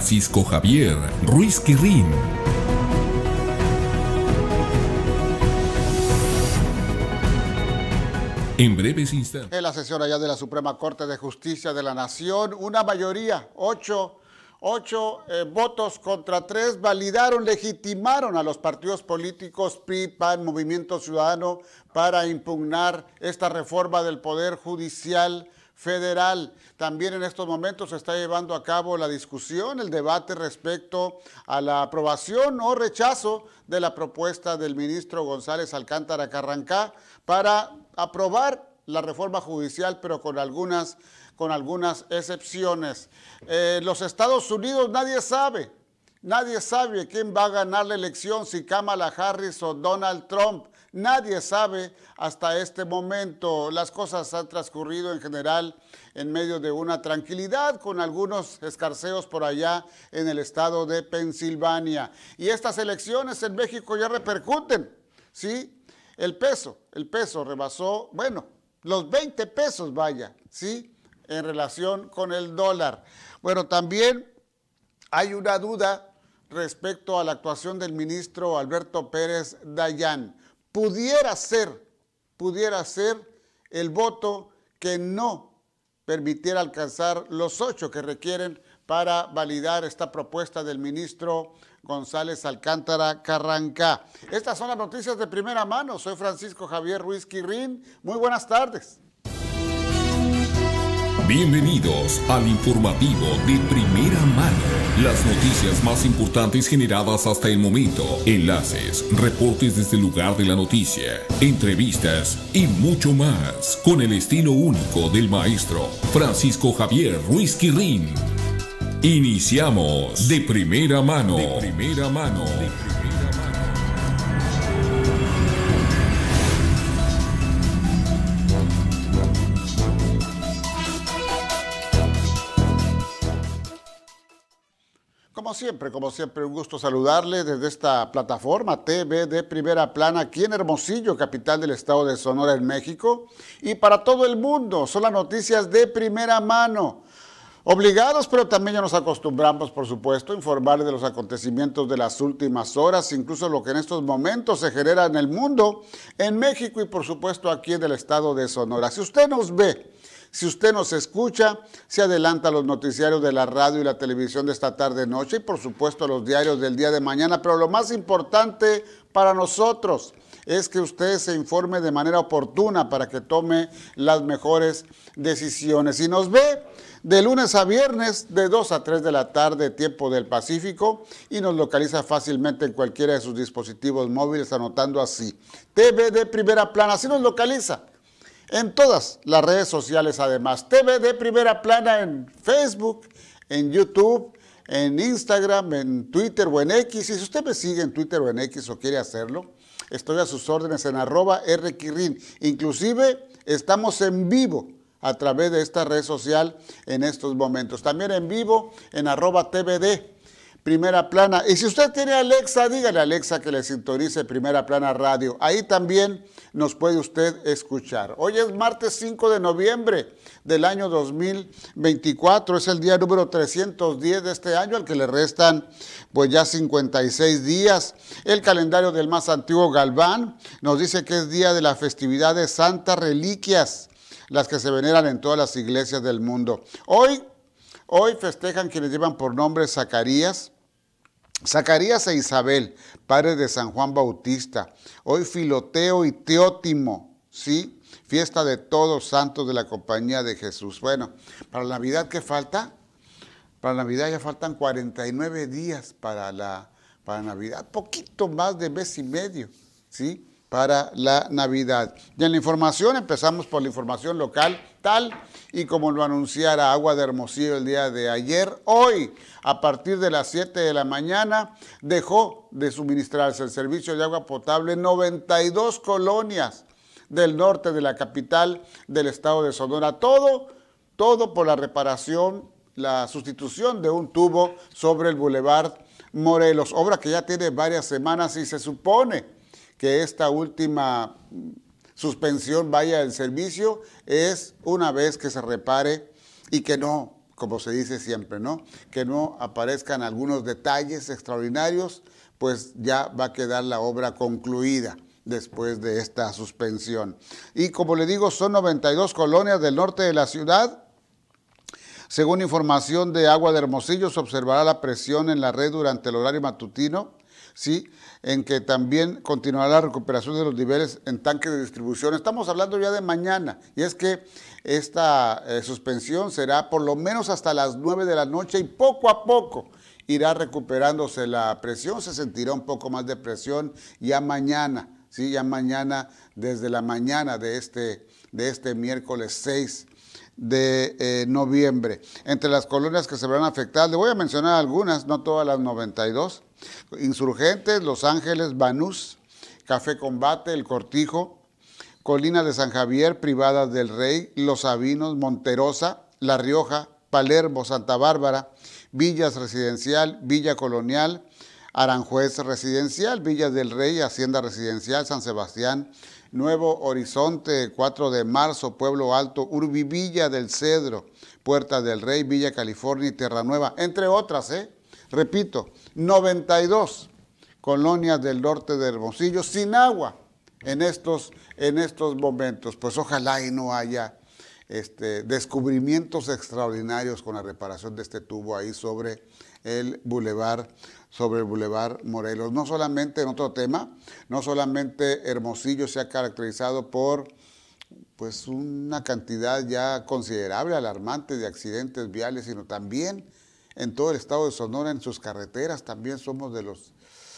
Francisco Javier Ruiz Quirrín. En breves instantes. En la sesión allá de la Suprema Corte de Justicia de la Nación, una mayoría, 8 votos contra 3, validaron, legitimaron a los partidos políticos PRI, PAN, Movimiento Ciudadano para impugnar esta reforma del Poder Judicial Federal. También en estos momentos se está llevando a cabo la discusión, el debate respecto a la aprobación o rechazo de la propuesta del ministro González Alcántara Carrancá para aprobar la reforma judicial, pero con algunas excepciones. Los Estados Unidos nadie sabe quién va a ganar la elección, si Kamala Harris o Donald Trump. Nadie sabe hasta este momento. Las cosas han transcurrido en general en medio de una tranquilidad, con algunos escarceos por allá en el estado de Pensilvania. Y estas elecciones en México ya repercuten, ¿sí? El peso rebasó, bueno, los 20 pesos, vaya, ¿sí? En relación con el dólar. Bueno, también hay una duda respecto a la actuación del ministro Alberto Pérez Dayán. Pudiera ser el voto que no permitiera alcanzar los 8 que requieren para validar esta propuesta del ministro González Alcántara Carrancá. Estas son las noticias de primera mano. Soy Francisco Javier Ruiz Quirrín. Muy buenas tardes. Bienvenidos al informativo de primera mano. Las noticias más importantes generadas hasta el momento. Enlaces, reportes desde el lugar de la noticia, entrevistas y mucho más. Con el estilo único del maestro Francisco Javier Ruiz Quirrín. Iniciamos de primera mano. De primera mano. Como siempre, un gusto saludarle desde esta plataforma TV de Primera Plana aquí en Hermosillo, capital del estado de Sonora, en México. Y para todo el mundo, son las noticias de primera mano. Obligados, pero también ya nos acostumbramos, por supuesto, a informarles de los acontecimientos de las últimas horas, incluso lo que en estos momentos se genera en el mundo, en México y, por supuesto, aquí en el estado de Sonora. Si usted nos ve, si usted nos escucha, se adelanta a los noticiarios de la radio y la televisión de esta tarde-noche y, por supuesto, a los diarios del día de mañana. Pero lo más importante para nosotros es que usted se informe de manera oportuna para que tome las mejores decisiones. Si nos ve de lunes a viernes, de 2 a 3 de la tarde, tiempo del Pacífico, y nos localiza fácilmente en cualquiera de sus dispositivos móviles, anotando así, TV de Primera Plana, así nos localiza. En todas las redes sociales, además, TV de Primera Plana en Facebook, en YouTube, en Instagram, en Twitter o en X. Y si usted me sigue en Twitter o en X o quiere hacerlo, estoy a sus órdenes en @rquirrin. Inclusive estamos en vivo a través de esta red social en estos momentos. También en vivo en @tvd Primera Plana. Y si usted tiene Alexa, dígale a Alexa que le sintonice Primera Plana Radio. Ahí también nos puede usted escuchar. Hoy es martes 5 de noviembre del año 2024. Es el día número 310 de este año, al que le restan pues ya 56 días. El calendario del más antiguo Galván nos dice que es día de la festividad de Santas Reliquias, las que se veneran en todas las iglesias del mundo. Hoy festejan quienes llevan por nombre Zacarías e Isabel, padres de San Juan Bautista. Hoy Filoteo y Teótimo, ¿sí? Fiesta de todos santos de la compañía de Jesús. Bueno, para la Navidad, ¿qué falta? Para Navidad ya faltan 49 días para Navidad, poquito más de mes y medio, ¿sí? Para la Navidad. Y en la información, empezamos por la información local, tal y como lo anunciara Agua de Hermosillo el día de ayer. Hoy, a partir de las 7 de la mañana, dejó de suministrarse el servicio de agua potable en 92 colonias del norte de la capital del estado de Sonora. Todo por la reparación, la sustitución de un tubo sobre el Boulevard Morelos, obra que ya tiene varias semanas y se supone que esta última suspensión, vaya, del servicio es una vez que se repare y que no como se dice siempre, ¿no? Que no aparezcan algunos detalles extraordinarios, pues ya va a quedar la obra concluida después de esta suspensión. Y como le digo, son 92 colonias del norte de la ciudad. Según información de Agua de Hermosillo, se observará la presión en la red durante el horario matutino, ¿sí? En que también continuará la recuperación de los niveles en tanques de distribución. Estamos hablando ya de mañana, y es que esta suspensión será por lo menos hasta las 9 de la noche y poco a poco irá recuperándose la presión, se sentirá un poco más de presión ya mañana, ¿sí? Ya mañana, desde la mañana de este miércoles 6 de noviembre. Entre las colonias que se verán afectadas, le voy a mencionar algunas, no todas las 92. Insurgentes, Los Ángeles, Banús, Café Combate, El Cortijo, Colinas de San Javier, Privadas del Rey, Los Sabinos, Monterosa, La Rioja, Palermo, Santa Bárbara, Villas Residencial, Villa Colonial, Aranjuez Residencial, Villas del Rey, Hacienda Residencial, San Sebastián, Nuevo Horizonte, 4 de Marzo, Pueblo Alto, Urbivilla del Cedro, Puerta del Rey, Villa California y Tierra Nueva, entre otras, repito, 92 colonias del norte de Hermosillo sin agua en estos momentos. Pues ojalá y no haya descubrimientos extraordinarios con la reparación de este tubo ahí sobre el bulevar Morelos. No solamente, en otro tema, no solamente Hermosillo se ha caracterizado por pues una cantidad ya considerable, alarmante de accidentes viales, sino también en todo el estado de Sonora, en sus carreteras, también somos de los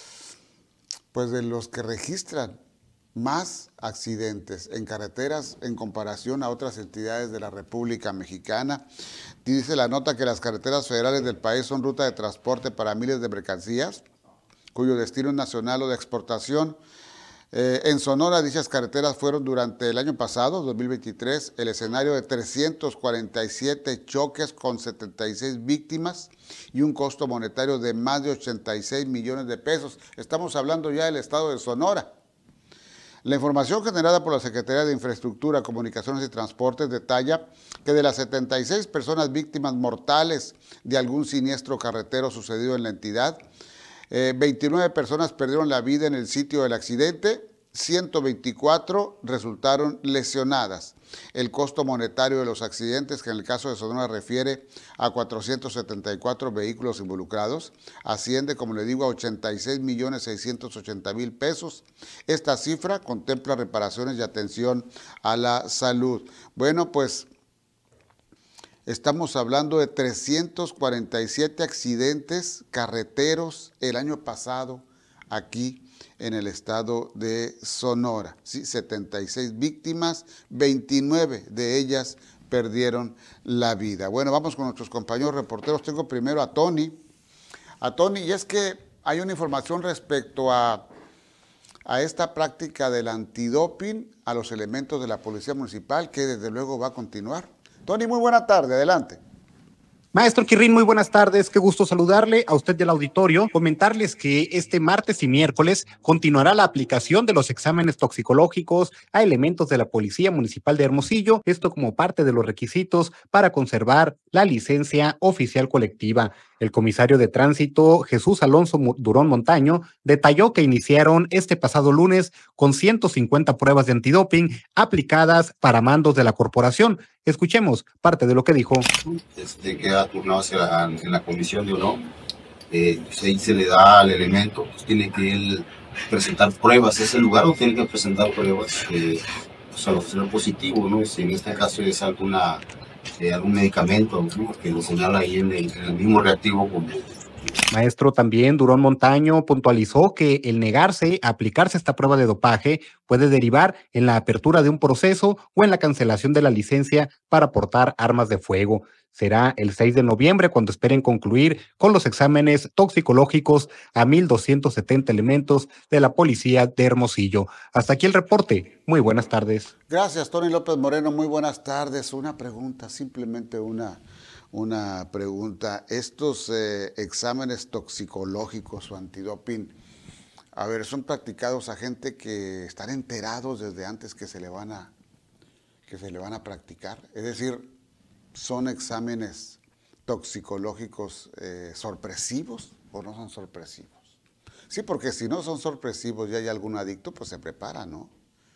que registran más accidentes en carreteras en comparación a otras entidades de la República Mexicana. Dice la nota que las carreteras federales del país son ruta de transporte para miles de mercancías, cuyo destino es nacional o de exportación. En Sonora, dichas carreteras fueron durante el año pasado, 2023, el escenario de 347 choques con 76 víctimas y un costo monetario de más de 86 millones de pesos. Estamos hablando ya del estado de Sonora. La información generada por la Secretaría de Infraestructura, Comunicaciones y Transportes detalla que de las 76 personas víctimas mortales de algún siniestro carretero sucedido en la entidad, 29 personas perdieron la vida en el sitio del accidente, 124 resultaron lesionadas. El costo monetario de los accidentes, que en el caso de Sonora refiere a 474 vehículos involucrados, asciende, como le digo, a 86.680.000 pesos. Esta cifra contempla reparaciones y atención a la salud. Bueno, pues estamos hablando de 347 accidentes carreteros el año pasado aquí en el estado de Sonora. ¿Sí? 76 víctimas, 29 de ellas perdieron la vida. Bueno, vamos con nuestros compañeros reporteros. Tengo primero a Tony. Y es que hay una información respecto a esta práctica del antidoping a los elementos de la Policía Municipal, que desde luego va a continuar. Tony, muy buena tarde, adelante. Maestro Quirrín, muy buenas tardes, qué gusto saludarle a usted y al auditorio, comentarles que este martes y miércoles continuará la aplicación de los exámenes toxicológicos a elementos de la Policía Municipal de Hermosillo, esto como parte de los requisitos para conservar la licencia oficial colectiva. El comisario de tránsito, Jesús Alonso Durón Montaño, detalló que iniciaron este pasado lunes con 150 pruebas de antidoping aplicadas para mandos de la corporación. Escuchemos parte de lo que dijo. Queda turnado en la comisión de honor. Ahí se le da al elemento, pues tiene que él presentar pruebas. Es el lugar donde tiene que presentar pruebas pues, al ser positivo, ¿no? Si en este caso es algún medicamento, ¿no? Que lo señala ahí en el mismo reactivo como. Maestro, también Durón Montaño puntualizó que el negarse a aplicarse esta prueba de dopaje puede derivar en la apertura de un proceso o en la cancelación de la licencia para portar armas de fuego. Será el 6 de noviembre cuando esperen concluir con los exámenes toxicológicos a 1,270 elementos de la Policía de Hermosillo. Hasta aquí el reporte. Muy buenas tardes. Gracias, Tony López Moreno. Muy buenas tardes. Una pregunta, simplemente una pregunta. Estos exámenes toxicológicos o antidoping, a ver, son practicados a gente que están enterados desde antes que se le van a practicar. Es decir, son exámenes toxicológicos sorpresivos o no son sorpresivos? Sí, porque si no son sorpresivos y hay algún adicto, pues se prepara, ¿no?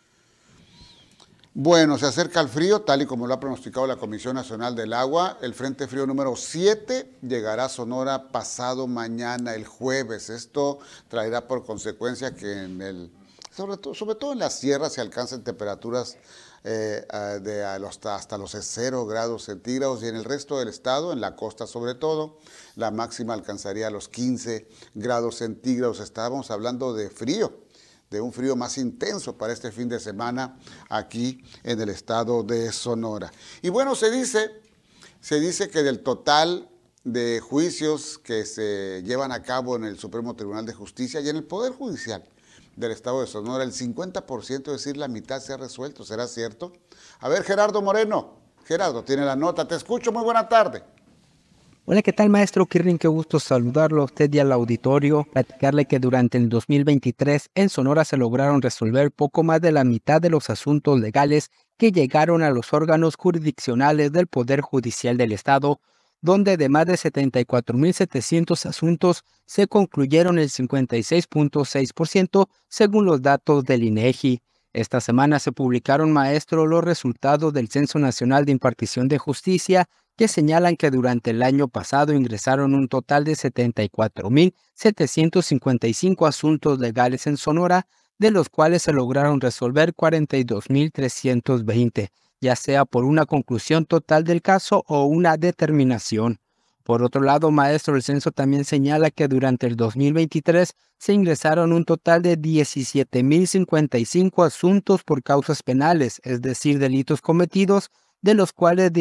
Bueno, se acerca el frío, tal y como lo ha pronosticado la Comisión Nacional del Agua. El Frente Frío número 7 llegará a Sonora pasado mañana, el jueves. Esto traerá por consecuencia que sobre todo en la sierra se alcanzan temperaturas hasta los 0 grados centígrados, y en el resto del estado, en la costa sobre todo, la máxima alcanzaría los 15 grados centígrados. Estábamos hablando de frío, de un frío más intenso para este fin de semana aquí en el estado de Sonora. Y bueno, se dice que del total de juicios que se llevan a cabo en el Supremo Tribunal de Justicia y en el Poder Judicial del estado de Sonora, el 50%, es decir, la mitad se ha resuelto. ¿Será cierto? A ver, Gerardo Moreno. Gerardo, tiene la nota. Te escucho. Muy buena tarde. Hola, ¿qué tal, maestro Kirrin? Qué gusto saludarlo a usted y al auditorio. Platicarle que durante el 2023 en Sonora se lograron resolver poco más de la mitad de los asuntos legales que llegaron a los órganos jurisdiccionales del Poder Judicial del Estado, donde de más de 74,700 asuntos se concluyeron el 56,6% según los datos del INEGI. Esta semana se publicaron, maestro, los resultados del Censo Nacional de Impartición de Justicia, que señalan que durante el año pasado ingresaron un total de 74,755 asuntos legales en Sonora, de los cuales se lograron resolver 42,320, ya sea por una conclusión total del caso o una determinación. Por otro lado, maestro, el censo también señala que durante el 2023 se ingresaron un total de 17,055 asuntos por causas penales, es decir, delitos cometidos, de los cuales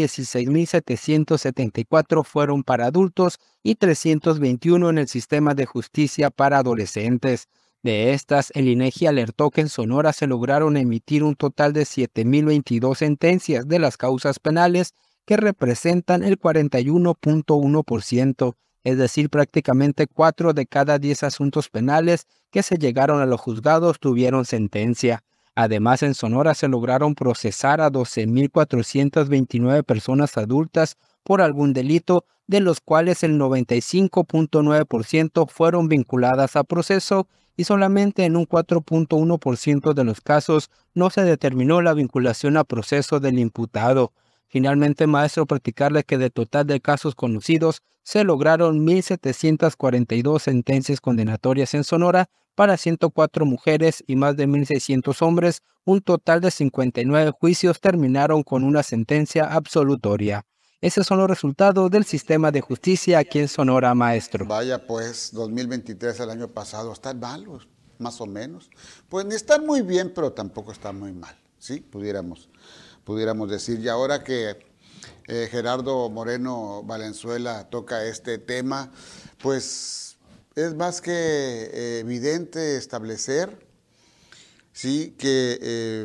16,774 fueron para adultos y 321 en el sistema de justicia para adolescentes. De estas, el INEGI alertó que en Sonora se lograron emitir un total de 7,022 sentencias de las causas penales, que representan el 41,1%, es decir, prácticamente 4 de cada 10 asuntos penales que se llegaron a los juzgados tuvieron sentencia. Además, en Sonora se lograron procesar a 12,429 personas adultas por algún delito, de los cuales el 95,9% fueron vinculadas a proceso y solamente en un 4,1% de los casos no se determinó la vinculación a proceso del imputado. Finalmente, maestro, platicarle que de total de casos conocidos se lograron 1,742 sentencias condenatorias en Sonora para 104 mujeres y más de 1,600 hombres. Un total de 59 juicios terminaron con una sentencia absolutoria. Esos son los resultados del sistema de justicia aquí en Sonora, maestro. Vaya, pues, 2023, el año pasado, están malos, más o menos. Pues ni están muy bien, pero tampoco están muy mal, ¿sí? Pudiéramos decir. Y ahora que Gerardo Moreno Valenzuela toca este tema, pues es más que evidente establecer, sí, que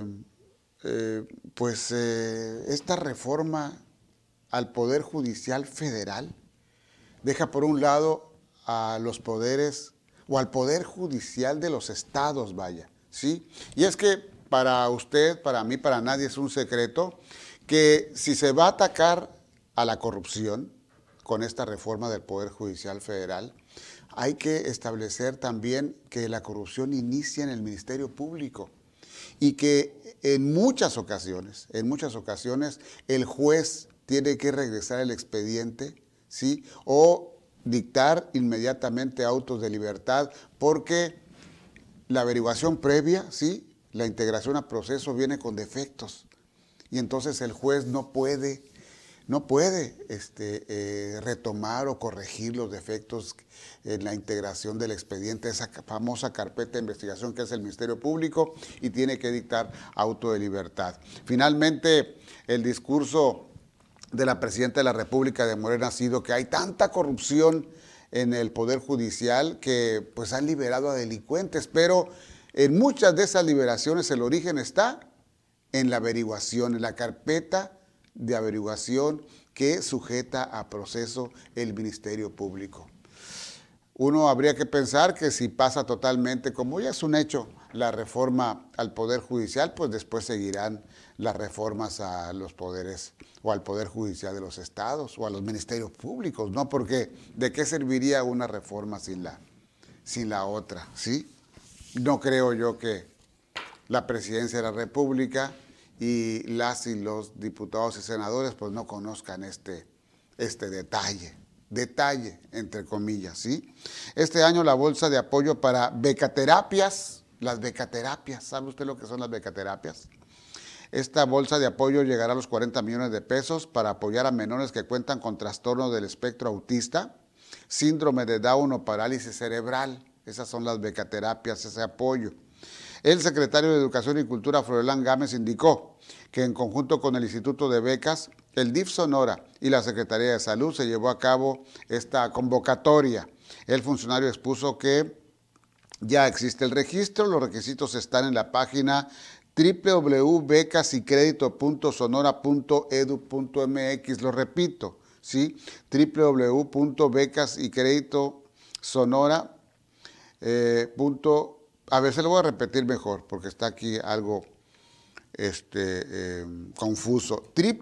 esta reforma al Poder Judicial Federal deja por un lado a los poderes o al Poder Judicial de los estados, vaya, ¿sí? Y es que para usted, para mí, para nadie es un secreto que si se va a atacar a la corrupción con esta reforma del Poder Judicial Federal, hay que establecer también que la corrupción inicia en el Ministerio Público y que en muchas ocasiones, el juez tiene que regresar el expediente, ¿sí? O dictar inmediatamente autos de libertad, porque la averiguación previa, ¿sí?, la integración a proceso viene con defectos, y entonces el juez no puede retomar o corregir los defectos en la integración del expediente, esa famosa carpeta de investigación que es el Ministerio Público, y tiene que dictar auto de libertad. Finalmente, el discurso de la Presidenta de la República de Morena ha sido que hay tanta corrupción en el Poder Judicial que pues han liberado a delincuentes, pero en muchas de esas liberaciones el origen está en la averiguación, en la carpeta de averiguación que sujeta a proceso el Ministerio Público. Uno habría que pensar que si pasa totalmente, como ya es un hecho, la reforma al Poder Judicial, pues después seguirán las reformas a los poderes o al Poder Judicial de los estados o a los ministerios públicos, ¿no? Porque ¿de qué serviría una reforma sin la otra? ¿Sí? No creo yo que la presidencia de la República y las y los diputados y senadores pues no conozcan este detalle entre comillas, ¿sí? Este año la bolsa de apoyo para becaterapias, las becaterapias, ¿sabe usted lo que son las becaterapias? Esta bolsa de apoyo llegará a los 40 millones de pesos para apoyar a menores que cuentan con trastorno del espectro autista, síndrome de Down o parálisis cerebral. Esas son las becaterapias, ese apoyo. El secretario de Educación y Cultura, Froilán Gámez, indicó que en conjunto con el Instituto de Becas, el DIF Sonora y la Secretaría de Salud se llevó a cabo esta convocatoria. El funcionario expuso que ya existe el registro, los requisitos están en la página www.becasycredito.sonora.edu.mx, lo repito, ¿sí? www.becasycreditosonora.edu.mx. A ver, se lo voy a repetir mejor porque está aquí algo confuso.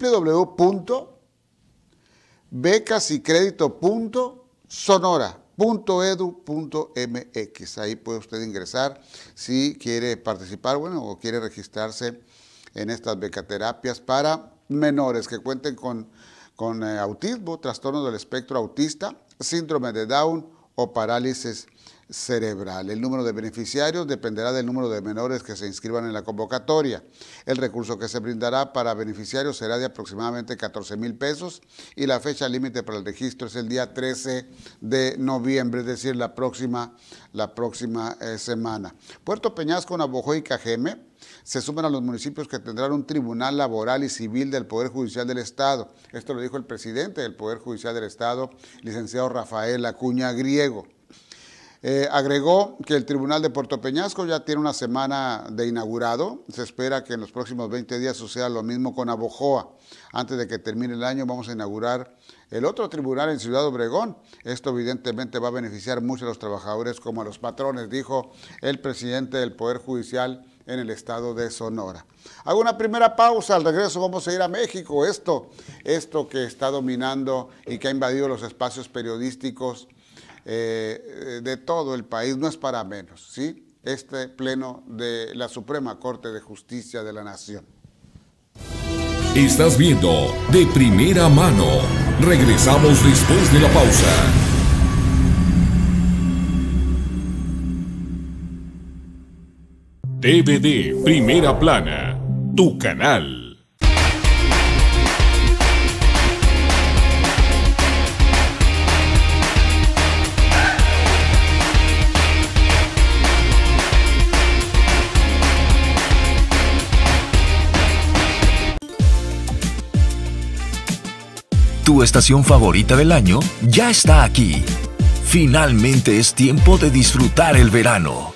www.becasycredito.sonora.edu.mx. Ahí puede usted ingresar si quiere participar, o quiere registrarse en estas becaterapias para menores que cuenten con autismo, trastorno del espectro autista, síndrome de Down o parálisis cerebral. El número de beneficiarios dependerá del número de menores que se inscriban en la convocatoria. El recurso que se brindará para beneficiarios será de aproximadamente 14,000 pesos y la fecha límite para el registro es el día 13 de noviembre, es decir, la próxima semana. Puerto Peñasco, Navojoa y Cajeme se suman a los municipios que tendrán un tribunal laboral y civil del Poder Judicial del Estado. Esto lo dijo el presidente del Poder Judicial del Estado, licenciado Rafael Acuña Griego. Agregó que el Tribunal de Puerto Peñasco ya tiene una semana de inaugurado. Se espera que en los próximos 20 días suceda lo mismo con Navojoa. Antes de que termine el año vamos a inaugurar el otro tribunal en Ciudad Obregón. Esto evidentemente va a beneficiar mucho a los trabajadores como a los patrones, dijo el presidente del Poder Judicial en el estado de Sonora. Hago una primera pausa, al regreso vamos a ir a México. Esto que está dominando y que ha invadido los espacios periodísticos de todo el país, no es para menos, ¿sí? Este pleno de la Suprema Corte de Justicia de la Nación. Estás viendo De Primera Mano. Regresamos después de la pausa. TVD Primera Plana, tu canal. Tu estación favorita del año ya está aquí. Finalmente es tiempo de disfrutar el verano.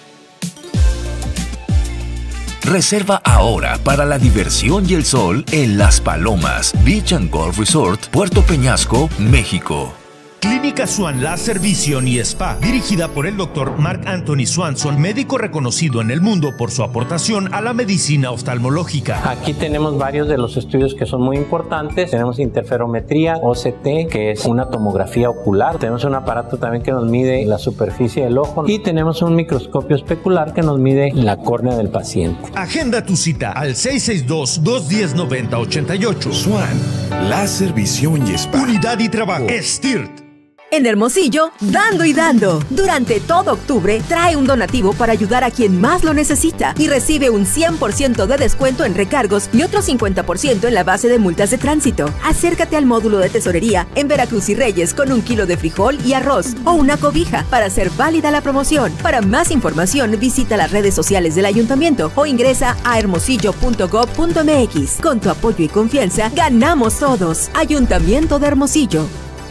Reserva ahora para la diversión y el sol en Las Palomas Beach and Golf Resort, Puerto Peñasco, México. Clínica Swan Láser Visión y Spa, dirigida por el Dr. Mark Anthony Swanson, médico reconocido en el mundo por su aportación a la medicina oftalmológica. Aquí tenemos varios de los estudios que son muy importantes. Tenemos interferometría, OCT, que es una tomografía ocular. Tenemos un aparato también que nos mide la superficie del ojo y tenemos un microscopio especular que nos mide la córnea del paciente. Agenda tu cita al 662-210-9088. Swan Láser Visión y Spa. Unidad y trabajo. STIRT. En Hermosillo, dando y dando. Durante todo octubre, trae un donativo para ayudar a quien más lo necesita y recibe un 100% de descuento en recargos y otro 50% en la base de multas de tránsito. Acércate al módulo de tesorería en Veracruz y Reyes con 1 kilo de frijol y arroz o una cobija para hacer válida la promoción. Para más información, visita las redes sociales del ayuntamiento o ingresa a hermosillo.gov.mx. Con tu apoyo y confianza, ganamos todos. Ayuntamiento de Hermosillo.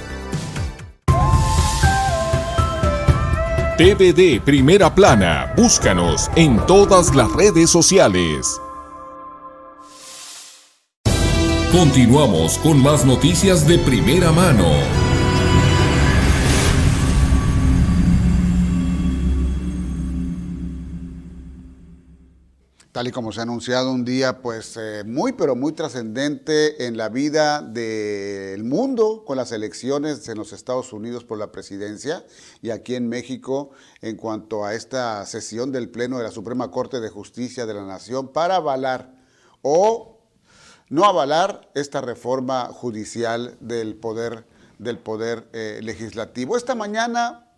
TVD Primera Plana. Búscanos en todas las redes sociales. Continuamos con más noticias de primera mano. Tal y como se ha anunciado, un día pues muy pero muy trascendente en la vida del mundo, con las elecciones en los Estados Unidos por la presidencia y aquí en México en cuanto a esta sesión del Pleno de la Suprema Corte de Justicia de la Nación para avalar o no avalar esta reforma judicial del poder legislativo. Esta mañana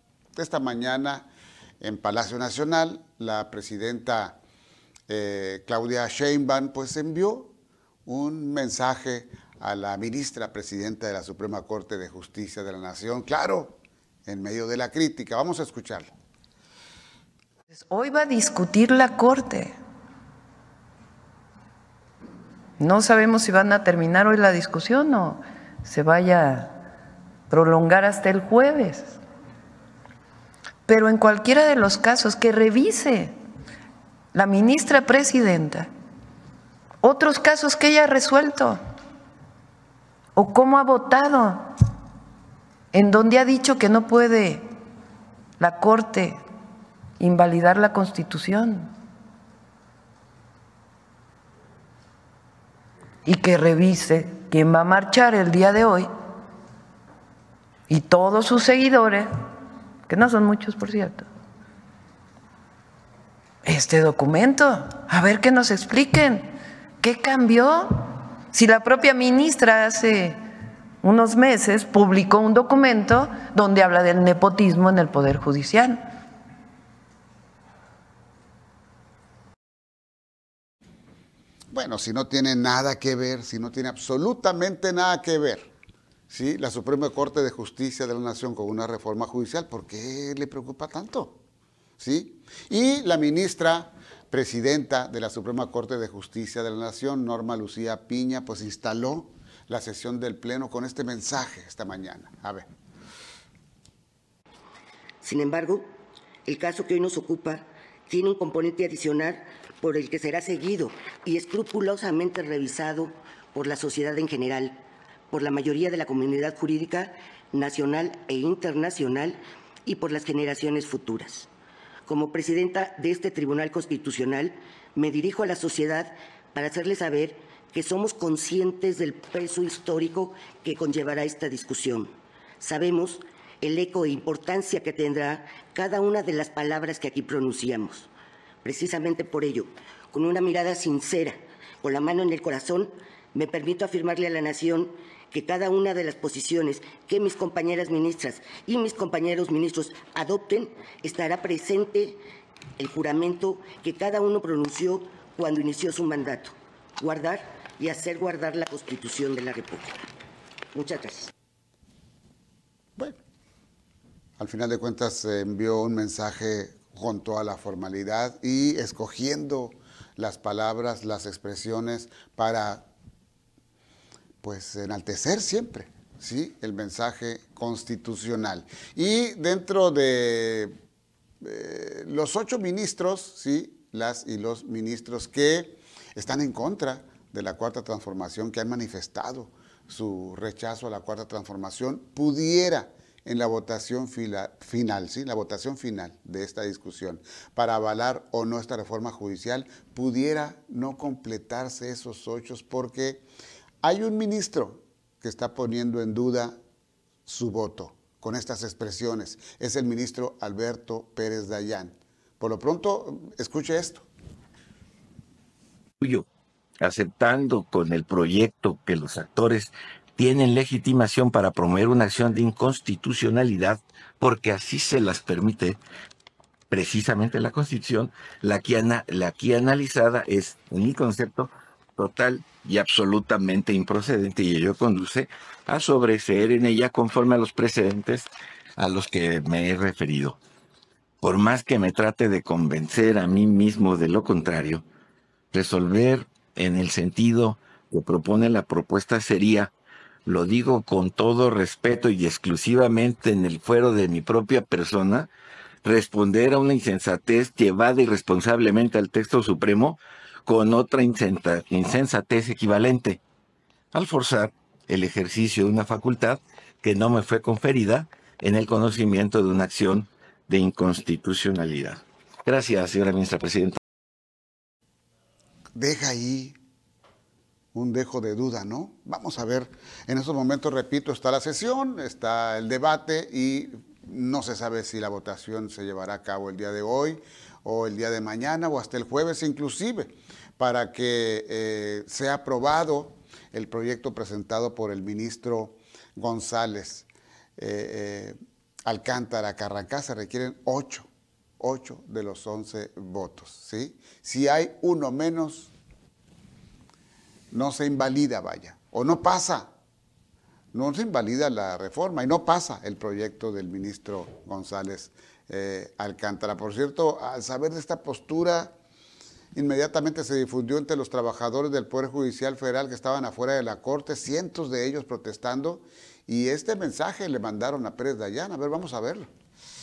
en Palacio Nacional, la presidenta Claudia Sheinbaum pues envió un mensaje a la ministra presidenta de la Suprema Corte de Justicia de la Nación, claro, en medio de la crítica. Vamos a escucharla. Hoy va a discutir la Corte. No sabemos si van a terminar hoy la discusión o se vaya a prolongar hasta el jueves. Pero en cualquiera de los casos que revise la ministra presidenta otros casos que ella ha resuelto o cómo ha votado, en donde ha dicho que no puede la Corte invalidar la Constitución, y que revise quién va a marchar el día de hoy y todos sus seguidores, que no son muchos por cierto, este documento, a ver que nos expliquen qué cambió. Si la propia ministra hace unos meses publicó un documento donde habla del nepotismo en el Poder Judicial. Bueno, si no tiene nada que ver, si no tiene absolutamente nada que ver, ¿sí?, la Suprema Corte de Justicia de la Nación con una reforma judicial, ¿por qué le preocupa tanto? ¿Sí? Y la ministra presidenta de la Suprema Corte de Justicia de la Nación, Norma Lucía Piña, pues instaló la sesión del Pleno con este mensaje esta mañana. A ver. Sin embargo, el caso que hoy nos ocupa tiene un componente adicional por el que será seguido y escrupulosamente revisado por la sociedad en general, por la mayoría de la comunidad jurídica nacional e internacional y por las generaciones futuras. Como presidenta de este Tribunal Constitucional, me dirijo a la sociedad para hacerle saber que somos conscientes del peso histórico que conllevará esta discusión. Sabemos el eco e importancia que tendrá cada una de las palabras que aquí pronunciamos. Precisamente por ello, con una mirada sincera, con la mano en el corazón, me permito afirmarle a la Nación que cada una de las posiciones que mis compañeras ministras y mis compañeros ministros adopten estará presente el juramento que cada uno pronunció cuando inició su mandato: guardar y hacer guardar la Constitución de la República. Muchas gracias. Bueno, al final de cuentas se envió un mensaje con toda la formalidad y escogiendo las palabras, las expresiones para pues enaltecer siempre, ¿sí?, el mensaje constitucional. Y dentro de los 8 ministros, ¿sí?, las y los ministros que están en contra de la Cuarta Transformación, que han manifestado su rechazo a la Cuarta Transformación, pudiera en la votación final, ¿sí?, la votación final de esta discusión para avalar o no esta reforma judicial, pudiera no completarse esos 8 porque hay un ministro que está poniendo en duda su voto con estas expresiones. Es el ministro Alberto Pérez Dayán. Por lo pronto, escuche esto. Aceptando con el proyecto que los actores tienen legitimación para promover una acción de inconstitucionalidad, porque así se las permite precisamente la Constitución, la aquí analizada es, en mi concepto, total y absolutamente improcedente, y ello conduce a sobreseer en ella conforme a los precedentes a los que me he referido. Por más que me trate de convencer a mí mismo de lo contrario, resolver en el sentido que propone la propuesta sería, lo digo con todo respeto y exclusivamente en el fuero de mi propia persona, responder a una insensatez llevada irresponsablemente al texto supremo con otra insensatez equivalente, al forzar el ejercicio de una facultad que no me fue conferida en el conocimiento de una acción de inconstitucionalidad. Gracias, señora ministra presidenta. deja ahí un dejo de duda, ¿no? Vamos a ver, en estos momentos, repito, está la sesión, está el debate y no se sabe si la votación se llevará a cabo el día de hoy o el día de mañana o hasta el jueves inclusive, para que sea aprobado el proyecto presentado por el ministro González Alcántara Carrancá. Se requieren 8 de los 11 votos, ¿sí? Si hay uno menos, no se invalida, vaya, o no pasa, no se invalida la reforma y no pasa el proyecto del ministro González Alcántara. Por cierto, al saber de esta postura, inmediatamente se difundió entre los trabajadores del Poder Judicial Federal que estaban afuera de la Corte, cientos de ellos protestando, y este mensaje le mandaron a Pérez Dayán. A ver, vamos a verlo.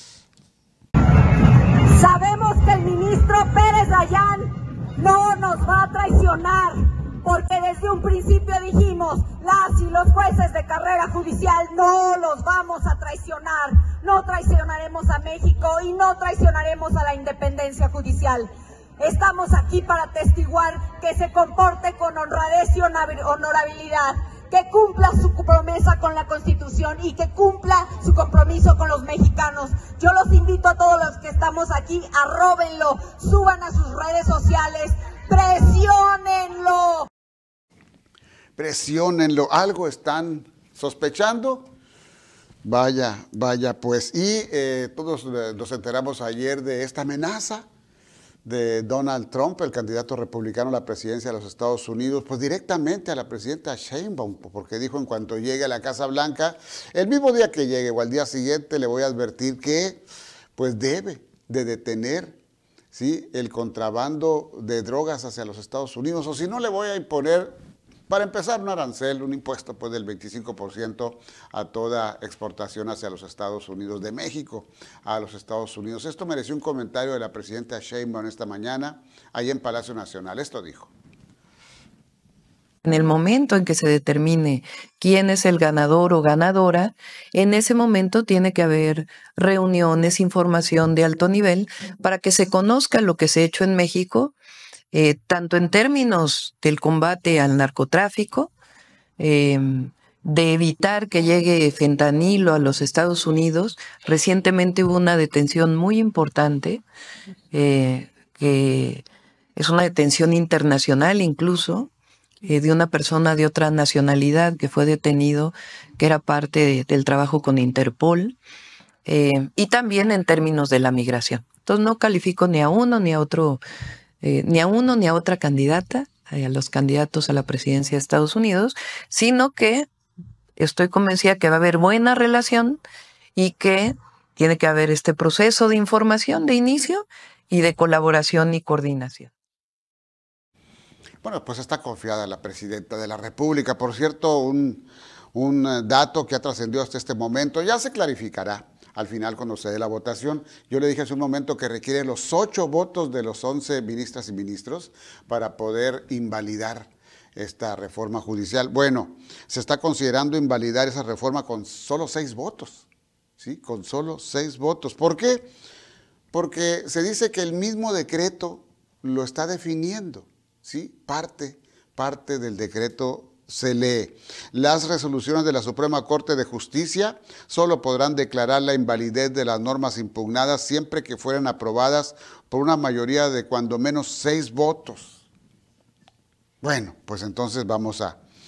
Sabemos que el ministro Pérez Dayán no nos va a traicionar, porque desde un principio dijimos, las y los jueces de carrera judicial no los vamos a traicionar, no traicionaremos a México y no traicionaremos a la independencia judicial. Estamos aquí para atestiguar que se comporte con honradez y honorabilidad, que cumpla su promesa con la Constitución y que cumpla su compromiso con los mexicanos. Yo los invito a todos los que estamos aquí, arróbenlo, suban a sus redes sociales, presiónenlo. Presiónenlo, algo están sospechando. Vaya, pues. Y todos nos enteramos ayer de esta amenaza de Donald Trump, el candidato republicano a la presidencia de los Estados Unidos, pues directamente a la presidenta Sheinbaum, porque dijo en cuanto llegue a la Casa Blanca, el mismo día que llegue o al día siguiente, le voy a advertir que pues debe de detener, ¿sí?, el contrabando de drogas hacia los Estados Unidos, o si no le voy a imponer, para empezar, un arancel, un impuesto pues del 25% a toda exportación hacia los Estados Unidos, de México a los Estados Unidos. Esto mereció un comentario de la presidenta Sheinbaum esta mañana, ahí en Palacio Nacional. Esto dijo. En el momento en que se determine quién es el ganador o ganadora, en ese momento tiene que haber reuniones, información de alto nivel para que se conozca lo que se ha hecho en México, tanto en términos del combate al narcotráfico, de evitar que llegue fentanilo a los Estados Unidos. Recientemente hubo una detención muy importante, que es una detención internacional incluso, de una persona de otra nacionalidad que fue detenido, que era parte del trabajo con Interpol, y también en términos de la migración. Entonces no califico ni a uno ni a otro, ni a otra candidata, a los candidatos a la presidencia de Estados Unidos, sino que estoy convencida que va a haber buena relación y que tiene que haber este proceso de información de inicio y de colaboración y coordinación. Bueno, pues está confiada la presidenta de la República. Por cierto, un dato que ha trascendido hasta este momento, ya se clarificará al final cuando se dé la votación. Yo le dije hace un momento que requiere los 8 votos de los 11 ministras y ministros para poder invalidar esta reforma judicial. Bueno, se está considerando invalidar esa reforma con solo 6 votos, ¿sí? Con solo 6 votos. ¿Por qué? Porque se dice que el mismo decreto lo está definiendo, ¿sí? Parte del decreto se lee. Las resoluciones de la Suprema Corte de Justicia solo podrán declarar la invalidez de las normas impugnadas siempre que fueran aprobadas por una mayoría de cuando menos 6 votos. Bueno, pues entonces vamos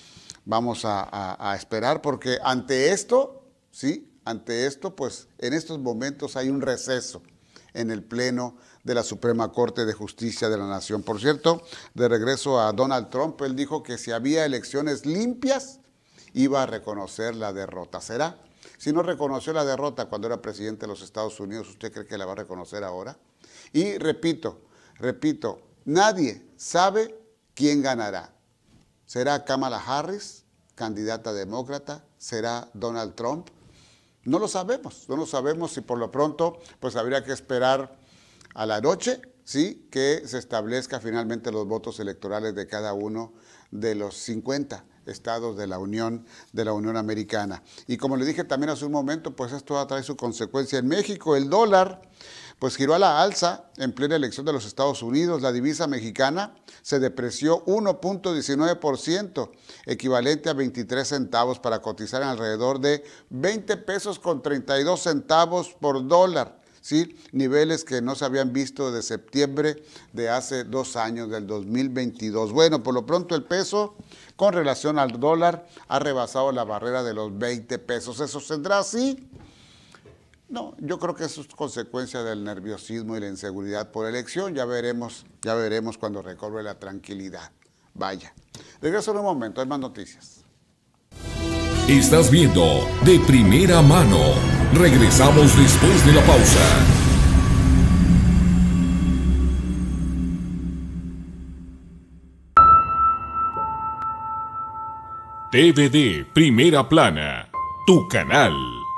a esperar, porque ante esto, ¿sí? Ante esto, pues en estos momentos hay un receso en el Pleno de la Suprema Corte de Justicia de la Nación. Por cierto, de regreso a Donald Trump, él dijo que si había elecciones limpias, iba a reconocer la derrota. ¿Será? Si no reconoció la derrota cuando era presidente de los Estados Unidos, ¿usted cree que la va a reconocer ahora? Y repito, nadie sabe quién ganará. ¿Será Kamala Harris, candidata demócrata? ¿Será Donald Trump? No lo sabemos y por lo pronto pues habría que esperar a la noche, ¿sí?, que se establezca finalmente los votos electorales de cada uno de los 50 estados de la Unión Americana. Y como le dije también hace un momento, pues esto va a traer su consecuencia en México. El dólar pues giró a la alza en plena elección de los Estados Unidos. La divisa mexicana se depreció 1.19%, equivalente a 23 centavos para cotizar en alrededor de 20 pesos con 32 centavos por dólar. ¿Sí? Niveles que no se habían visto desde septiembre de hace 2 años, del 2022. Bueno, por lo pronto el peso con relación al dólar ha rebasado la barrera de los 20 pesos. ¿Se sostendrá así? No, yo creo que eso es consecuencia del nerviosismo y la inseguridad por elección. Ya veremos cuando recobre la tranquilidad. Vaya. Regreso en un momento, hay más noticias. Estás viendo De Primera Mano. Regresamos después de la pausa. TVD Primera Plana, tu canal.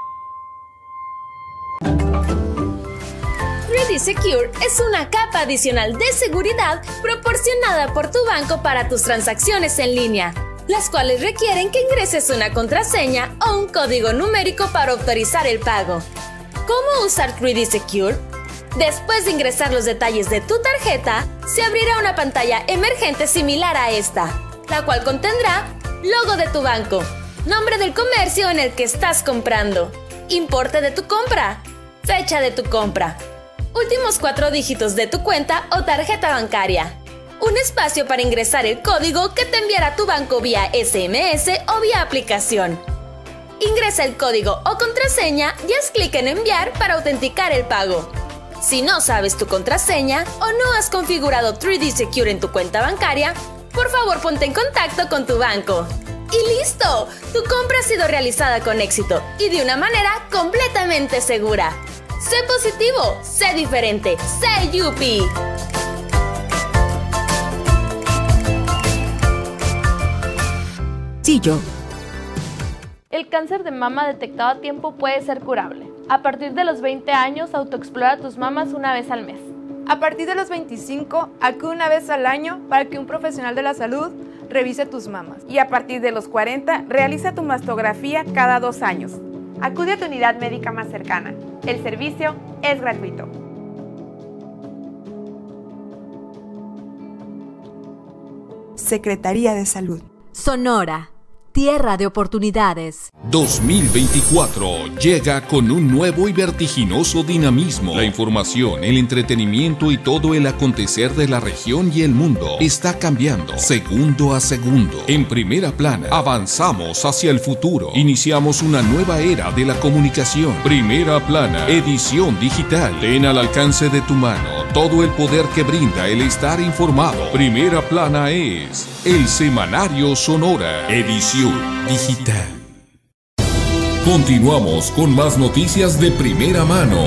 3D Secure es una capa adicional de seguridad proporcionada por tu banco para tus transacciones en línea, las cuales requieren que ingreses una contraseña o un código numérico para autorizar el pago. ¿Cómo usar 3D Secure? Después de ingresar los detalles de tu tarjeta, se abrirá una pantalla emergente similar a esta, la cual contendrá logo de tu banco, nombre del comercio en el que estás comprando, importe de tu compra, fecha de tu compra, últimos 4 dígitos de tu cuenta o tarjeta bancaria, un espacio para ingresar el código que te enviará tu banco vía SMS o vía aplicación. Ingresa el código o contraseña y haz clic en enviar para autenticar el pago. Si no sabes tu contraseña o no has configurado 3D Secure en tu cuenta bancaria, por favor ponte en contacto con tu banco. ¡Y listo! Tu compra ha sido realizada con éxito y de una manera completamente segura. Sé positivo, sé diferente, sé Yupi. Sillo. El cáncer de mama detectado a tiempo puede ser curable. A partir de los 20 años, autoexplora tus mamas una vez al mes. A partir de los 25, acude una vez al año para que un profesional de la salud revise tus mamas. Y a partir de los 40, realiza tu mastografía cada 2 años. Acude a tu unidad médica más cercana. El servicio es gratuito. Secretaría de Salud. Sonora, tierra de oportunidades. 2024 llega con un nuevo y vertiginoso dinamismo. La información, el entretenimiento y todo el acontecer de la región y el mundo está cambiando segundo a segundo. En Primera Plana avanzamos hacia el futuro. Iniciamos una nueva era de la comunicación. Primera Plana, edición digital. Ten al alcance de tu mano todo el poder que brinda el estar informado. Primera Plana es el semanario Sonora, edición digital. Continuamos con más noticias de primera mano.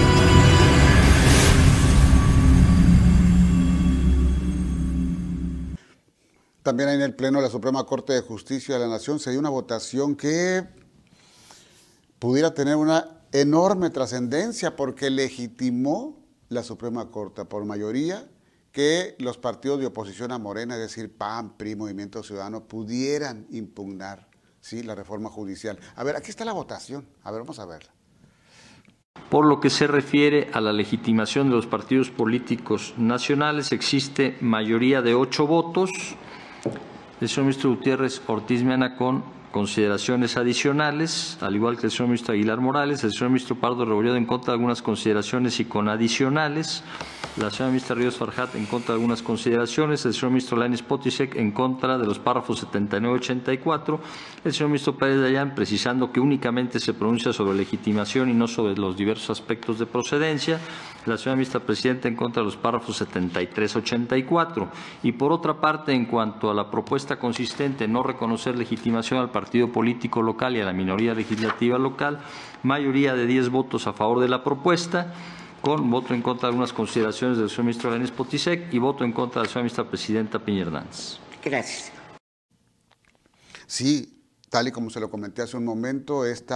También en el Pleno de la Suprema Corte de Justicia de la Nación se dio una votación que pudiera tener una enorme trascendencia porque legitimó la Suprema Corte por mayoría que los partidos de oposición a Morena, es decir, PAN, PRI, Movimiento Ciudadano, pudieran impugnar, ¿sí?, la reforma judicial. A ver, aquí está la votación. A ver, vamos a verla. Por lo que se refiere a la legitimación de los partidos políticos nacionales, existe mayoría de 8 votos. El señor ministro Gutiérrez Ortiz Meana con consideraciones adicionales, al igual que el señor ministro Aguilar Morales, el señor ministro Pardo Rebolledo en contra de algunas consideraciones y con adicionales, la señora ministra Ríos Farjat en contra de algunas consideraciones, el señor ministro Lainez Potisek en contra de los párrafos 79 y 84, el señor ministro Pérez Dayán precisando que únicamente se pronuncia sobre legitimación y no sobre los diversos aspectos de procedencia, la señora ministra Presidenta en contra de los párrafos 73 y 84. Y por otra parte, en cuanto a la propuesta consistente en no reconocer legitimación al partido político local y a la minoría legislativa local, mayoría de 10 votos a favor de la propuesta, con voto en contra de algunas consideraciones del señor ministro Lainez Potisek y voto en contra de la señora ministra Presidenta Piña Hernández. Gracias. Sí, tal y como se lo comenté hace un momento, este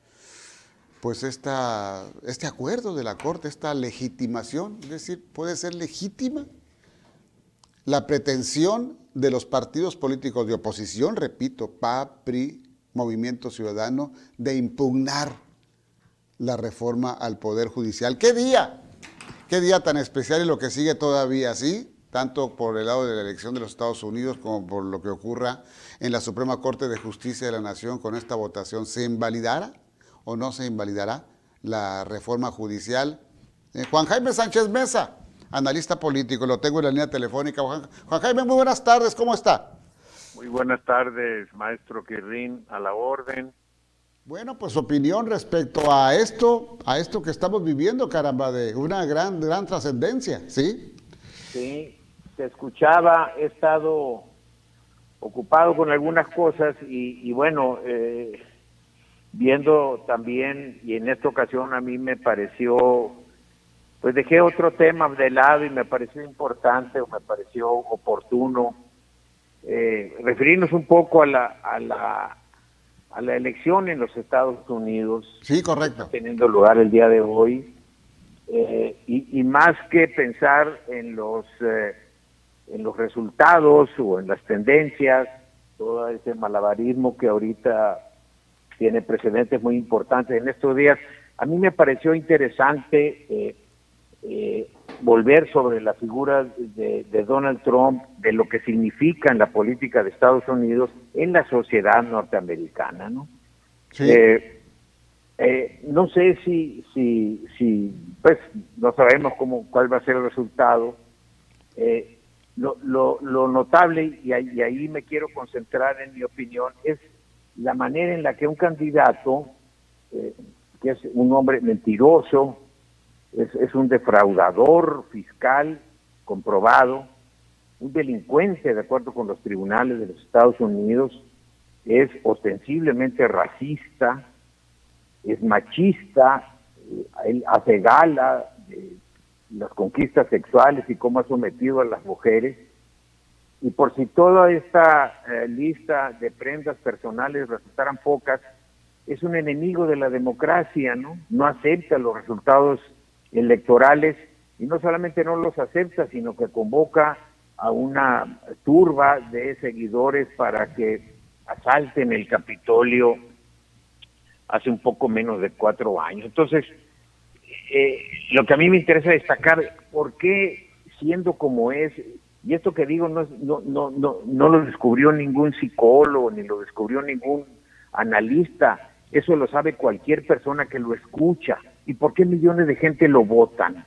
acuerdo de la Corte, esta legitimación, es decir, puede ser legítima la pretensión de los partidos políticos de oposición, repito, PA, PRI, Movimiento Ciudadano, de impugnar la reforma al Poder Judicial. ¿Qué día? Qué día tan especial y lo que sigue todavía, ¿sí? Tanto por el lado de la elección de los Estados Unidos como por lo que ocurra en la Suprema Corte de Justicia de la Nación con esta votación. ¿Se invalidará o no se invalidará la reforma judicial? Juan Jaime Sánchez Mesa, analista político, lo tengo en la línea telefónica. Juan Jaime, muy buenas tardes, ¿cómo está? Muy buenas tardes, maestro Quirrín, a la orden. Bueno, pues opinión respecto a esto que estamos viviendo, caramba, de una gran trascendencia, ¿sí? Sí, te escuchaba, he estado ocupado con algunas cosas y bueno, viendo también, y en esta ocasión a mí me pareció, pues dejé otro tema de lado y me pareció importante o me pareció oportuno referirnos un poco a la elección en los Estados Unidos. Sí, correcto. Está teniendo lugar el día de hoy. Y más que pensar en los resultados o en las tendencias, todo ese malabarismo que ahorita tiene precedentes muy importantes en estos días, a mí me pareció interesante volver sobre la figura de Donald Trump, de lo que significa en la política de Estados Unidos, en la sociedad norteamericana, ¿no? Sí. No sé si pues no sabemos cuál va a ser el resultado. Lo notable, y ahí me quiero concentrar en mi opinión, es la manera en la que un candidato, que es un hombre mentiroso, es un defraudador fiscal comprobado, un delincuente de acuerdo con los tribunales de los Estados Unidos, es ostensiblemente racista, es machista, él hace gala de las conquistas sexuales y cómo ha sometido a las mujeres. Y por si toda esta lista de prendas personales resultaran pocas, es un enemigo de la democracia, ¿no? No acepta los resultados electorales y no solamente no los acepta, sino que convoca a una turba de seguidores para que asalten el Capitolio hace un poco menos de 4 años. Entonces, lo que a mí me interesa destacar, ¿por qué siendo como es? Y esto que digo no lo descubrió ningún psicólogo, ni lo descubrió ningún analista, eso lo sabe cualquier persona que lo escucha. ¿Y por qué millones de gente lo votan?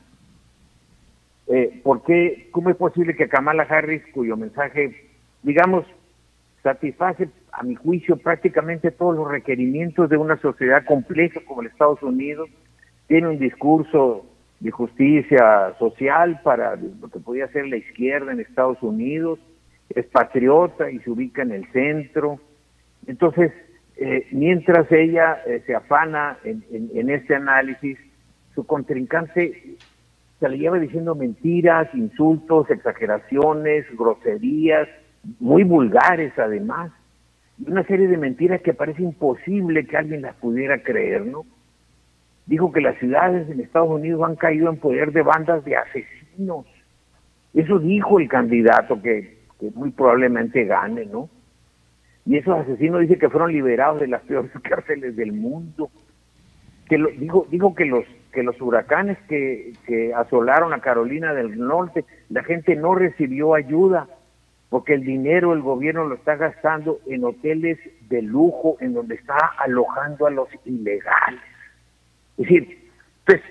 ¿Cómo es posible que Kamala Harris, cuyo mensaje, digamos, satisface, a mi juicio, prácticamente todos los requerimientos de una sociedad compleja como el Estados Unidos, tiene un discurso de justicia social para lo que podía ser la izquierda en Estados Unidos, es patriota y se ubica en el centro? Entonces, mientras ella se afana en este análisis, su contrincante se le lleva diciendo mentiras, insultos, exageraciones, groserías, muy vulgares además, una serie de mentiras que parece imposible que alguien las pudiera creer, ¿no? Dijo que las ciudades en Estados Unidos han caído en poder de bandas de asesinos. Eso dijo el candidato que muy probablemente gane, ¿no? Y esos asesinos dice que fueron liberados de las peores cárceles del mundo. Dijo que los huracanes que asolaron a Carolina del Norte, la gente no recibió ayuda porque el dinero el gobierno lo está gastando en hoteles de lujo en donde está alojando a los ilegales. Es decir, pues,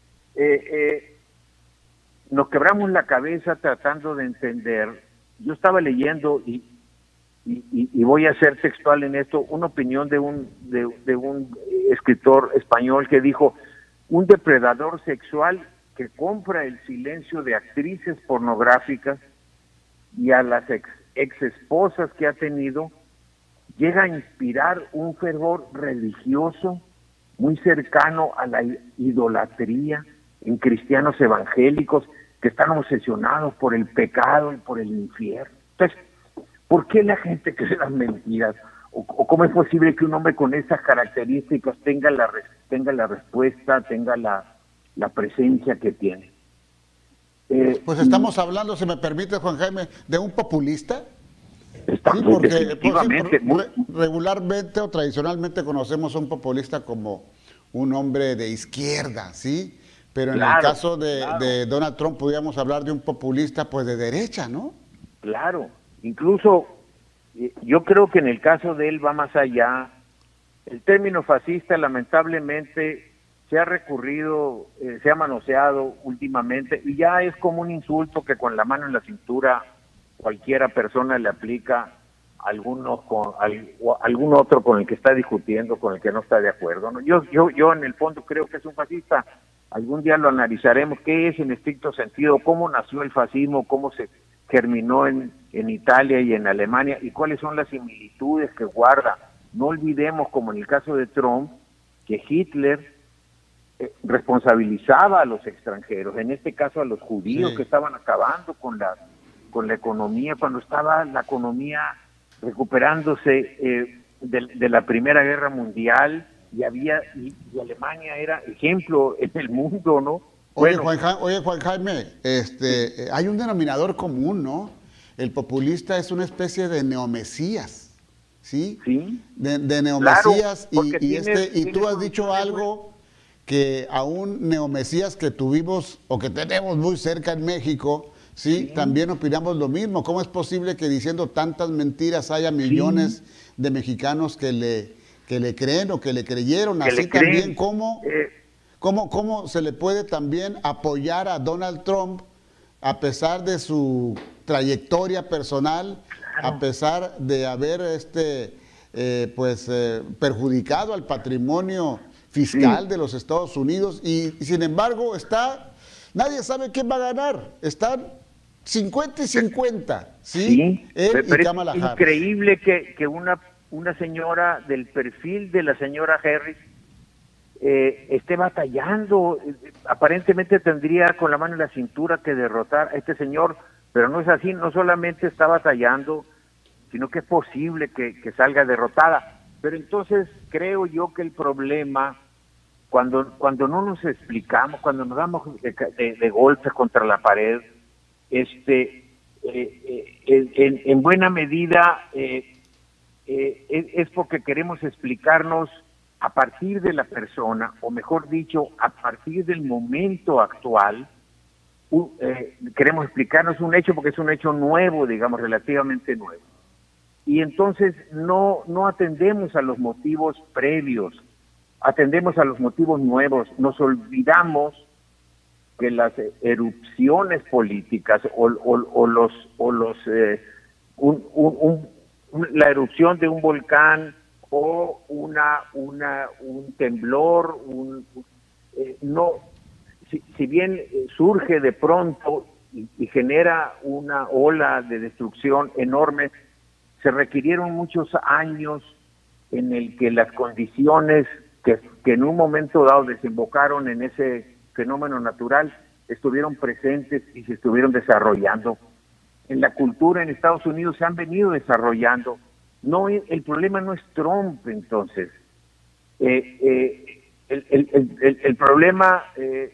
nos quebramos la cabeza tratando de entender. Yo estaba leyendo y voy a ser textual en esto, una opinión de un escritor español que dijo: un depredador sexual que compra el silencio de actrices pornográficas y a las ex esposas que ha tenido, llega a inspirar un fervor religioso muy cercano a la idolatría en cristianos evangélicos que están obsesionados por el pecado y por el infierno. Entonces, ¿por qué la gente cree las mentiras? ¿O cómo es posible que un hombre con esas características tenga la respuesta, tenga la presencia que tiene? Pues estamos hablando, si me permite, Juan Jaime, de un populista. Sí, porque regularmente o tradicionalmente conocemos a un populista como un hombre de izquierda, ¿sí? Pero en el caso de Donald Trump podríamos hablar de un populista pues de derecha, ¿no? Claro, incluso yo creo que en el caso de él va más allá. El término fascista lamentablemente se ha recurrido, se ha manoseado últimamente y ya es como un insulto que con la mano en la cintura cualquiera persona le aplica a algún otro con el que está discutiendo, con el que no está de acuerdo, ¿no? Yo en el fondo creo que es un fascista. Algún día lo analizaremos, qué es en estricto sentido, cómo nació el fascismo, cómo se germinó en Italia y en Alemania y cuáles son las similitudes que guarda. No olvidemos, como en el caso de Trump, que Hitler responsabilizaba a los extranjeros, en este caso a los judíos, que estaban acabando con la economía, cuando estaba la economía recuperándose de la Primera Guerra Mundial, y Alemania era ejemplo en el mundo, ¿no? Oye, Juan Jaime, hay un denominador común, ¿no? El populista es una especie de neomesías, ¿sí? Sí. De neomesías, claro, y tú has dicho algo que a un neomesías que tuvimos o que tenemos muy cerca en México, sí, también opinamos lo mismo. ¿Cómo es posible que diciendo tantas mentiras haya millones de mexicanos que le creen o que le creyeron? Así también, ¿cómo se le puede también apoyar a Donald Trump a pesar de su trayectoria personal, a pesar de haber perjudicado al patrimonio fiscal de los Estados Unidos y sin embargo nadie sabe quién va a ganar? Están 50 y 50, ¿sí? Él y Kamala Harris. Es increíble que una señora del perfil de la señora Harris esté batallando. Aparentemente tendría con la mano en la cintura que derrotar a este señor, pero no es así. No solamente está batallando, sino que es posible que salga derrotada. Pero entonces creo yo que el problema, cuando no nos explicamos, cuando nos damos de golpes contra la pared, en buena medida es porque queremos explicarnos a partir de la persona, o mejor dicho, a partir del momento actual. Queremos explicarnos un hecho porque es un hecho nuevo, digamos, relativamente nuevo. Y entonces no atendemos a los motivos previos, atendemos a los motivos nuevos, nos olvidamos que las erupciones políticas la erupción de un volcán o un temblor, si bien surge de pronto y genera una ola de destrucción enorme, se requirieron muchos años en el que las condiciones que en un momento dado desembocaron en ese fenómeno natural estuvieron presentes y se estuvieron desarrollando. En la cultura en Estados Unidos se han venido desarrollando. El problema no es Trump, entonces. El problema ¿Es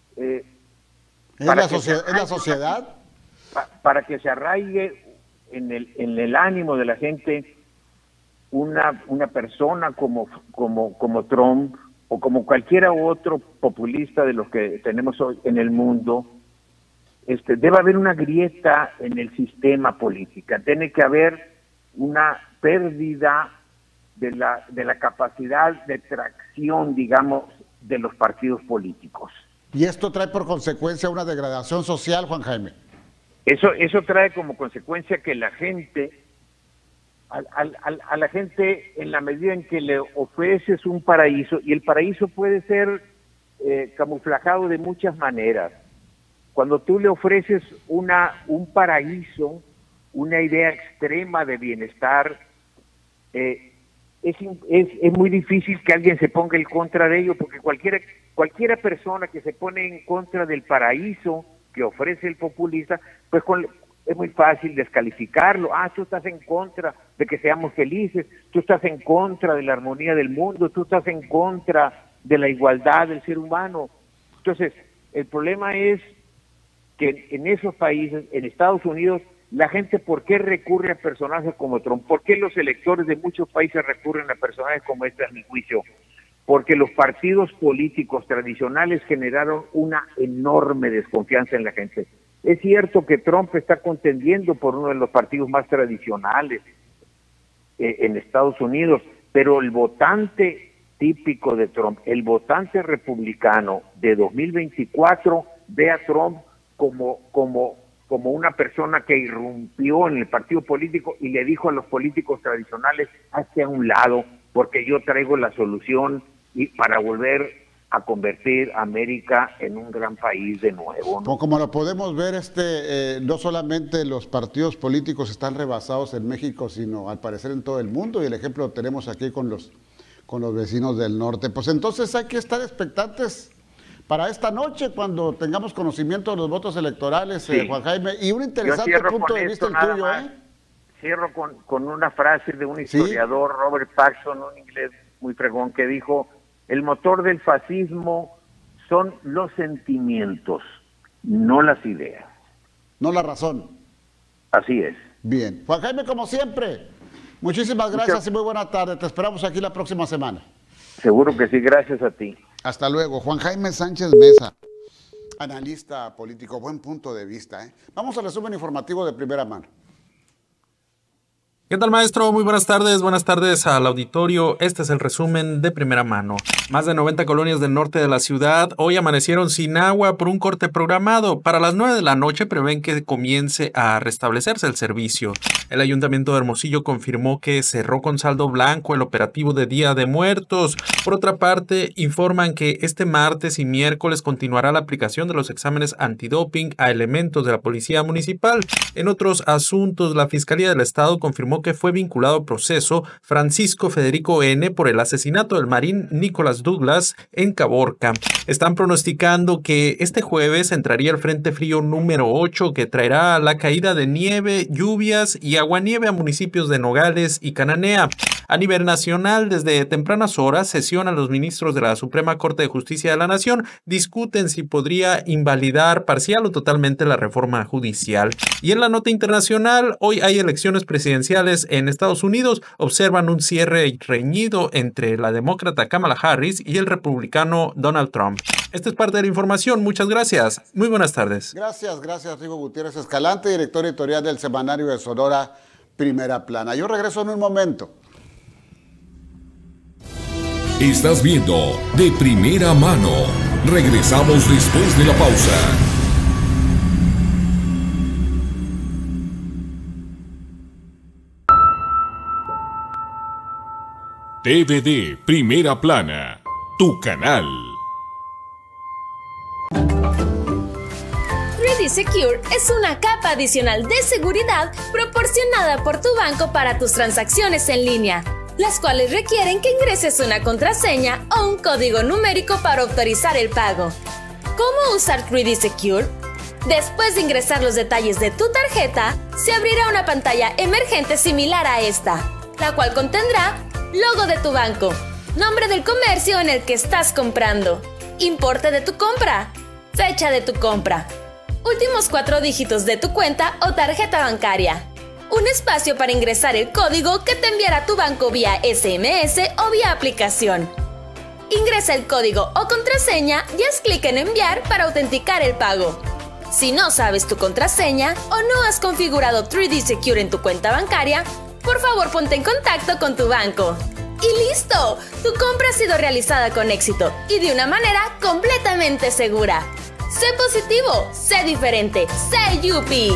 la sociedad? Para que se arraigue en el ánimo de la gente una persona como Trump o como cualquiera otro populista de los que tenemos hoy en el mundo, debe haber una grieta en el sistema político. Tiene que haber una pérdida de la capacidad de tracción, digamos, de los partidos políticos. ¿Y esto trae por consecuencia una degradación social, Juan Jaime? Eso trae como consecuencia que la gente, a la gente, en la medida en que le ofreces un paraíso, y el paraíso puede ser camuflajado de muchas maneras. Cuando tú le ofreces un paraíso, una idea extrema de bienestar, es muy difícil que alguien se ponga en contra de ello, porque cualquiera persona que se pone en contra del paraíso que ofrece el populista, pues es muy fácil descalificarlo. Tú estás en contra de que seamos felices, tú estás en contra de la armonía del mundo, tú estás en contra de la igualdad del ser humano. Entonces, el problema es que en esos países, en Estados Unidos, la gente, ¿por qué recurre a personajes como Trump? ¿Por qué los electores de muchos países recurren a personajes como este, a mi juicio? porque los partidos políticos tradicionales generaron una enorme desconfianza en la gente. Es cierto que Trump está contendiendo por uno de los partidos más tradicionales en Estados Unidos, pero el votante típico de Trump, el votante republicano de 2024, ve a Trump como una persona que irrumpió en el partido político y le dijo a los políticos tradicionales: hazte a un lado, porque yo traigo la solución y para volver a convertir a América en un gran país de nuevo, ¿no? Como lo podemos ver, no solamente los partidos políticos están rebasados en México, sino al parecer en todo el mundo, y el ejemplo lo tenemos aquí con los vecinos del norte. Pues entonces hay que estar expectantes para esta noche, cuando tengamos conocimiento de los votos electorales, sí. Juan Jaime, y un interesante punto de vista el tuyo, Cierro con una frase de un historiador, ¿sí? Robert Paxson, un inglés muy fregón, que dijo: el motor del fascismo son los sentimientos, no las ideas. No la razón. Así es. Bien. Juan Jaime, como siempre, muchísimas gracias y muy buena tarde. Te esperamos aquí la próxima semana. Seguro que sí, gracias a ti. Hasta luego. Juan Jaime Sánchez Mesa, analista político, buen punto de vista. Vamos al resumen informativo de primera mano. ¿Qué tal, maestro? Muy buenas tardes al auditorio. Este es el resumen de primera mano. Más de 90 colonias del norte de la ciudad hoy amanecieron sin agua por un corte programado. Para las 9 de la noche prevén que comience a restablecerse el servicio. El Ayuntamiento de Hermosillo confirmó que cerró con saldo blanco el operativo de Día de Muertos. Por otra parte, informan que este martes y miércoles continuará la aplicación de los exámenes antidoping a elementos de la Policía Municipal. En otros asuntos, la Fiscalía del Estado confirmó que fue vinculado a proceso Francisco Federico N. por el asesinato del marín Nicholas Douglas en Caborca. Están pronosticando que este jueves entraría el Frente Frío número 8, que traerá la caída de nieve, lluvias y aguanieve a municipios de Nogales y Cananea. A nivel nacional, desde tempranas horas, sesionan los ministros de la Suprema Corte de Justicia de la Nación, discuten si podría invalidar parcial o totalmente la reforma judicial. Y en la nota internacional, hoy hay elecciones presidenciales en Estados Unidos. Observan un cierre reñido entre la demócrata Kamala Harris y el republicano Donald Trump. Esta es parte de la información. Muchas gracias. Muy buenas tardes. Gracias, Rigo Gutiérrez Escalante, director editorial del semanario de Sonora Primera Plana. Yo regreso en un momento. Estás viendo De Primera Mano. Regresamos después de la pausa. TVD Primera Plana, tu canal. 3D Secure es una capa adicional de seguridad proporcionada por tu banco para tus transacciones en línea, las cuales requieren que ingreses una contraseña o un código numérico para autorizar el pago. ¿Cómo usar 3D Secure? Después de ingresar los detalles de tu tarjeta, se abrirá una pantalla emergente similar a esta, la cual contendrá logo de tu banco, nombre del comercio en el que estás comprando, importe de tu compra, fecha de tu compra, últimos 4 dígitos de tu cuenta o tarjeta bancaria, un espacio para ingresar el código que te enviará tu banco vía SMS o vía aplicación. Ingresa el código o contraseña y haz clic en enviar para autenticar el pago. Si no sabes tu contraseña o no has configurado 3D Secure en tu cuenta bancaria, por favor, ponte en contacto con tu banco. ¡Y listo! Tu compra ha sido realizada con éxito y de una manera completamente segura. Sé positivo, sé diferente, sé Yupi.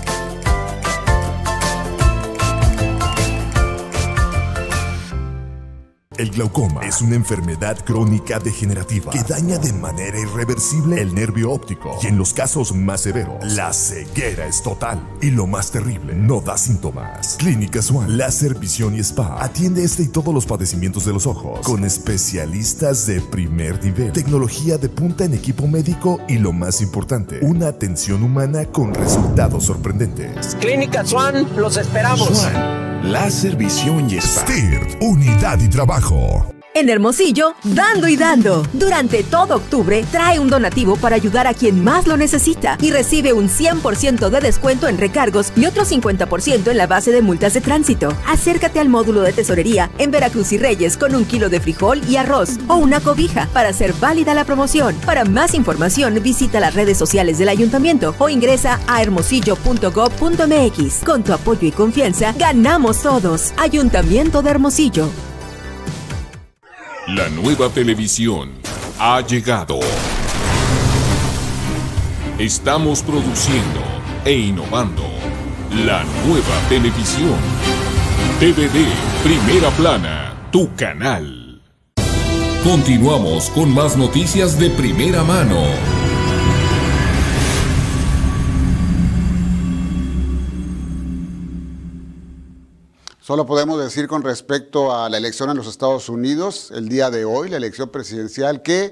El glaucoma es una enfermedad crónica degenerativa que daña de manera irreversible el nervio óptico y en los casos más severos, la ceguera es total. Y lo más terrible, no da síntomas. Clínica Swan Láser Visión y Spa atiende este y todos los padecimientos de los ojos con especialistas de primer nivel, tecnología de punta en equipo médico y lo más importante, una atención humana con resultados sorprendentes. Clínica Swan, los esperamos. Swan Láser Visión y Spa. STIRT, Unidad y Trabajo. En Hermosillo, dando y dando. Durante todo octubre, trae un donativo para ayudar a quien más lo necesita y recibe un 100% de descuento en recargos y otro 50% en la base de multas de tránsito. Acércate al módulo de tesorería en Veracruz y Reyes con 1 kilo de frijol y arroz o una cobija para hacer válida la promoción. Para más información, visita las redes sociales del ayuntamiento o ingresa a hermosillo.gov.mx. Con tu apoyo y confianza, ganamos todos. Ayuntamiento de Hermosillo. La nueva televisión ha llegado. Estamos produciendo e innovando la nueva televisión. TVD Primera Plana, tu canal. Continuamos con más noticias de primera mano. Solo podemos decir con respecto a la elección en los Estados Unidos, el día de hoy, la elección presidencial, que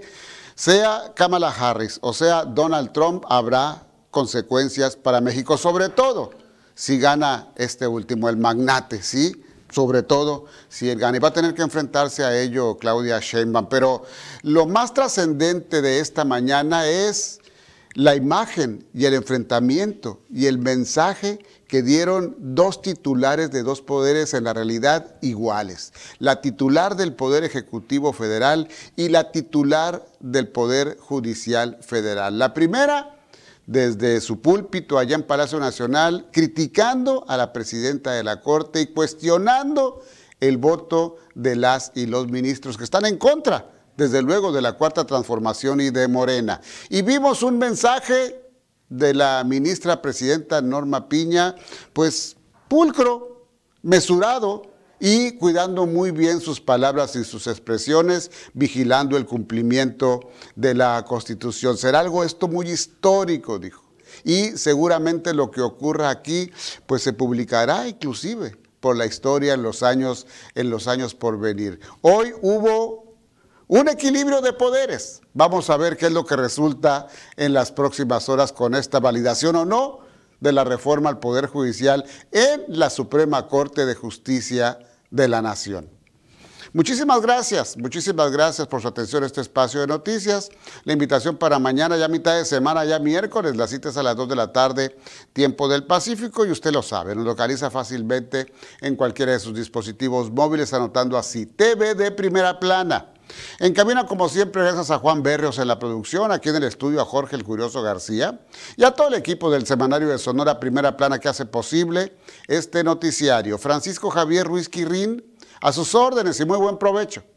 sea Kamala Harris o sea Donald Trump, habrá consecuencias para México, sobre todo si gana este último, el magnate, ¿sí? Sobre todo si él gana. Y va a tener que enfrentarse a ello Claudia Sheinbaum. Pero lo más trascendente de esta mañana es la imagen y el enfrentamiento y el mensaje que dieron dos titulares de dos poderes en la realidad iguales. La titular del Poder Ejecutivo Federal y la titular del Poder Judicial Federal. La primera, desde su púlpito allá en Palacio Nacional, criticando a la presidenta de la Corte y cuestionando el voto de las y los ministros que están en contra, desde luego, de la Cuarta Transformación y de Morena. Y vimos un mensaje de la ministra presidenta Norma Piña, pues pulcro, mesurado y cuidando muy bien sus palabras y sus expresiones, vigilando el cumplimiento de la Constitución. Será algo esto muy histórico, dijo, y seguramente lo que ocurra aquí pues se publicará inclusive por la historia en los años por venir. Hoy hubo un equilibrio de poderes. Vamos a ver qué es lo que resulta en las próximas horas con esta validación o no de la reforma al Poder Judicial en la Suprema Corte de Justicia de la Nación. Muchísimas gracias por su atención a este espacio de noticias. La invitación para mañana, ya mitad de semana, ya miércoles, la cita es a las 2 de la tarde, tiempo del Pacífico, y usted lo sabe, nos localiza fácilmente en cualquiera de sus dispositivos móviles, anotando así, TVD Primera Plana. En cabina, como siempre, gracias a Juan Berrios en la producción, aquí en el estudio a Jorge el Curioso García y a todo el equipo del Semanario de Sonora Primera Plana que hace posible este noticiario. Francisco Javier Ruiz Quirrín, a sus órdenes y muy buen provecho.